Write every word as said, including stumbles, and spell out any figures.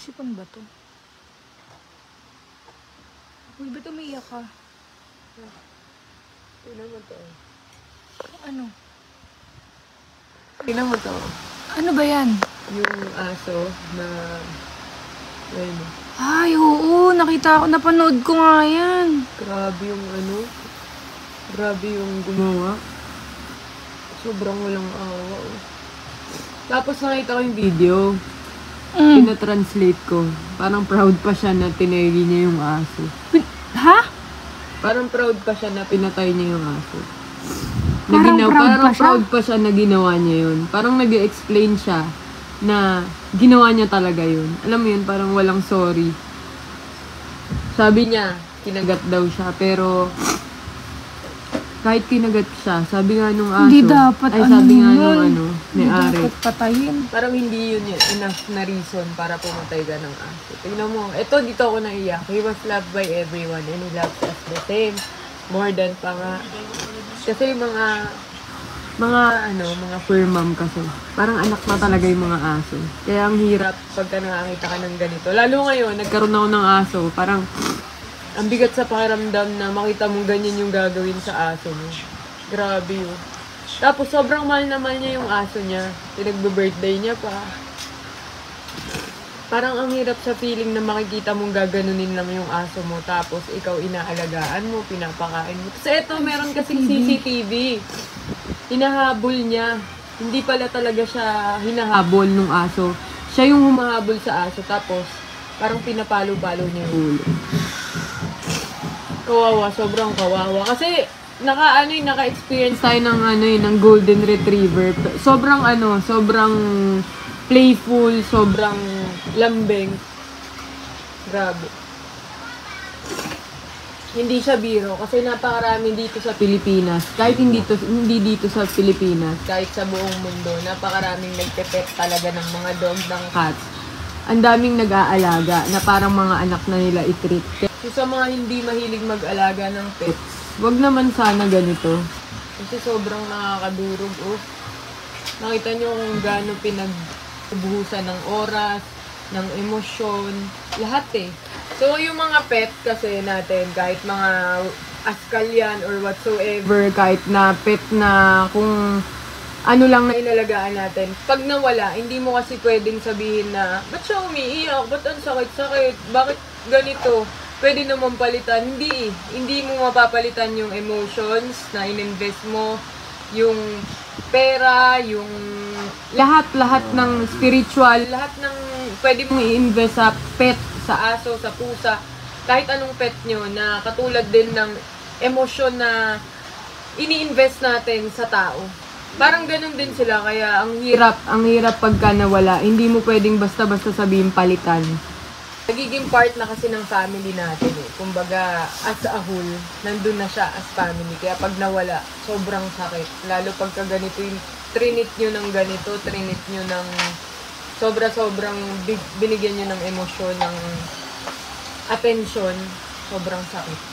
Sipon ba to? Uy, ba't umiiyak ka? Tingnan mo to. Ano? Tingnan mo to. Ano ba yan? Yung aso na... Ayun. Ay, oo. Nakita ko. Napanood ko nga yan. Grabe yung ano. Grabe yung gumawa. Sobrang walang awa. Oh. Tapos nakita ko yung video. Mm. Pina-translate ko. Parang proud pa siya na tinaygi niya yung aso. Ha? Parang proud pa siya na pinatay niya yung aso. Na Parang ginaw- proud parang pa siya? proud pa siya na ginawa niya yun. Parang nag-explain siya na ginawa niya talaga yun. Alam mo yun, parang walang sorry. Sabi niya, kinagat daw siya. Pero kahit kinagat siya, sabi nga nung aso, Hindi dapat, ay ano sabi nga yun? nung ano, Hindi may-ari, dapat patayin. parang hindi yun yun, enough na reason para pumatay ka ng aso. Tingnan mo, eto dito ako naiyak. He was loved by everyone and he loves us the same. More than pa nga. Kasi mga, mga ano, mga fur mom kasi. Parang anak na talaga yung mga aso. Kaya ang hirap pagka nakakita ka ng ganito. Lalo ngayon, nagkaroon ako ng aso. Parang, ang bigat sa pakiramdam na makita mong ganyan yung gagawin sa aso mo. Grabe yun. Tapos sobrang mahal na mahal niya yung aso niya. Pinagbe-birthday niya pa. Parang ang hirap sa feeling na makikita mong gaganunin lang yung aso mo. Tapos ikaw inaalagaan mo, pinapakain mo. Kasi eto, meron kasing C C T V. Hinahabol niya. Hindi pala talaga siya hinahabol nung aso. Siya yung humahabol sa aso. Tapos parang pinapalo-palo niya yung ulo. Kawawa, sobrang kawawa. Kasi, naka, ano, naka-experience tayo ng, ano, ng golden retriever. Sobrang, ano, sobrang playful, sobrang lambing. Grabe. Hindi siya biro kasi napakarami dito sa Pilipinas. Kahit hindi, to, hindi dito sa Pilipinas, kahit sa buong mundo, napakaraming nagpe-pet talaga ng mga dog, ng cats. Ang daming nag-aalaga na parang mga anak na nila i-treat. So, sa mga hindi mahilig mag-alaga ng pets, wag naman sana ganito. Kasi sobrang nakakadurog. Oh. Nakita nyo kung gaano pinagbuhusan ng oras, ng emosyon, lahat eh. So, yung mga pet kasi natin, kahit mga askal yan or whatsoever, kahit na pet na kung ano lang na inalagaan natin. Pag nawala, hindi mo kasi pwedeng sabihin na, ba't siya umiiyak? Ba't ang sakit-sakit? Bakit ganito? Pwede naman palitan. Hindi eh. Hindi mo mapapalitan yung emotions na ininvest mo, yung pera, yung lahat-lahat ng spiritual, lahat ng pwede mong i-invest sa pet, sa aso, sa pusa, kahit anong pet nyo na katulad din ng emosyon na ini-invest natin sa tao. Parang ganun din sila, kaya ang hirap, ang hirap pagka nawala. Hindi mo pwedeng basta-basta sabihin palitan. Nagiging part na kasi ng family natin eh. Kumbaga, as a whole, nandun na siya as family. Kaya pag nawala, sobrang sakit. Lalo pagka ganito yung trinit nyo ng ganito, trinit nyo ng sobra-sobrang binigyan nyo ng emosyon, ng attention, sobrang sakit.